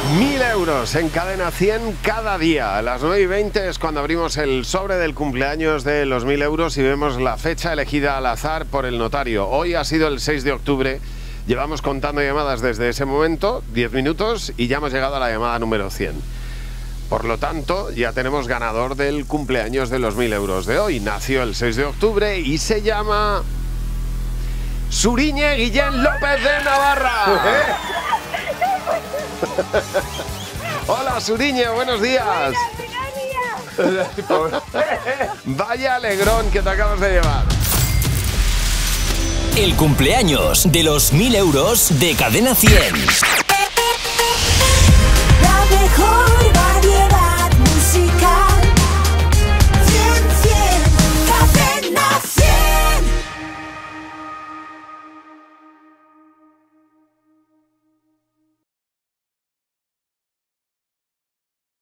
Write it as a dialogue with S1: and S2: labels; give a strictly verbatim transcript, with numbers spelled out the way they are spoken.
S1: Mil euros en Cadena cien cada día. A las nueve y veinte es cuando abrimos el sobre del cumpleaños de los mil euros y vemos la fecha elegida al azar por el notario. Hoy ha sido el seis de octubre. Llevamos contando llamadas desde ese momento, diez minutos, y ya hemos llegado a la llamada número cien. Por lo tanto, ya tenemos ganador del cumpleaños de los mil euros de hoy. Nació el seis de octubre y se llama Suriñe Guillén López de Navarra. Hola, Suriñe, buenos días.
S2: Buenos días.
S1: Vaya alegrón que te acabas de llevar.
S3: El cumpleaños de los mil euros de Cadena cien.
S4: La mejor variedad.